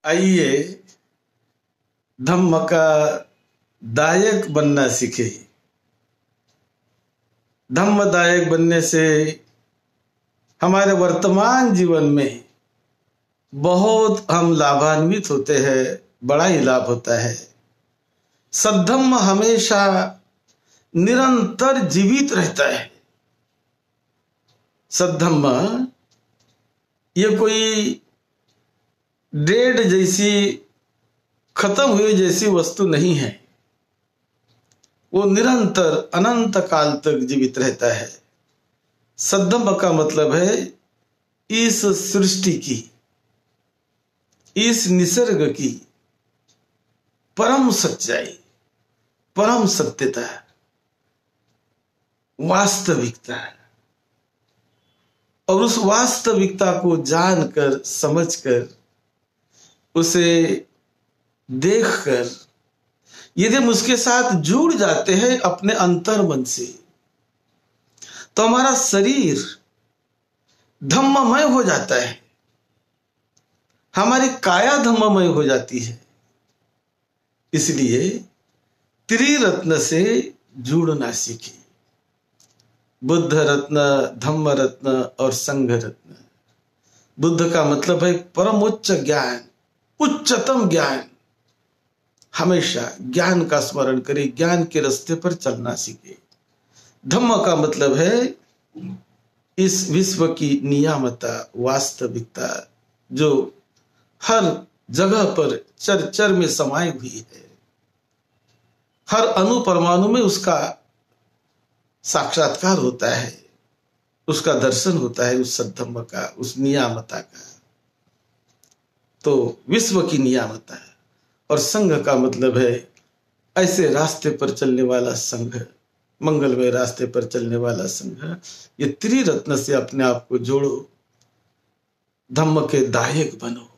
आइए धम्म का दायक बनना सीखे। धम्मदायक बनने से हमारे वर्तमान जीवन में बहुत हम लाभान्वित होते हैं, बड़ा ही लाभ होता है। सद्धम्म हमेशा निरंतर जीवित रहता है। सद्धम्म ये कोई डेड जैसी, खत्म हुई जैसी वस्तु नहीं है। वो निरंतर अनंत काल तक जीवित रहता है। सद्धम्म का मतलब है इस सृष्टि की, इस निसर्ग की परम सच्चाई, परम सत्यता, वास्तविकता, और उस वास्तविकता को जानकर, समझकर, उसे देखकर यदि हम उसके साथ जुड़ जाते हैं अपने अंतर मन से, तो हमारा शरीर धम्ममय हो जाता है, हमारी काया धम्ममय हो जाती है। इसलिए त्रिरत्न से जुड़ना सीखे। बुद्ध रत्न, धम्म रत्न और संघ रत्न। बुद्ध का मतलब है परम उच्च ज्ञान, उच्चतम ज्ञान। हमेशा ज्ञान का स्मरण करे, ज्ञान के रास्ते पर चलना सीखे। धम्म का मतलब है इस विश्व की नियामता, वास्तविकता, जो हर जगह पर चर चर में समाई हुई है। हर अणु परमाणु में उसका साक्षात्कार होता है, उसका दर्शन होता है, उस सद्धम्म का, उस नियामता का। तो विश्व की नियामता है। और संघ का मतलब है ऐसे रास्ते पर चलने वाला संघ, मंगलमय रास्ते पर चलने वाला संघ। ये त्रिरत्न से अपने आप को जोड़ो, धम्म के दायक बनो,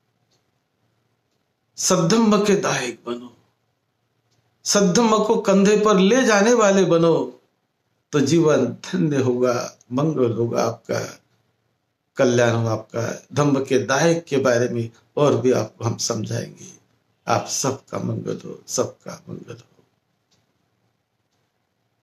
सद्धम्म के दायक बनो, सद्धम्म को कंधे पर ले जाने वाले बनो, तो जीवन धन्य होगा, मंगल होगा, आपका कल्याण होगा। आपका धम्म के दायक के बारे में और भी आपको हम समझाएंगे। आप सबका मंगल हो, सबका मंगल हो।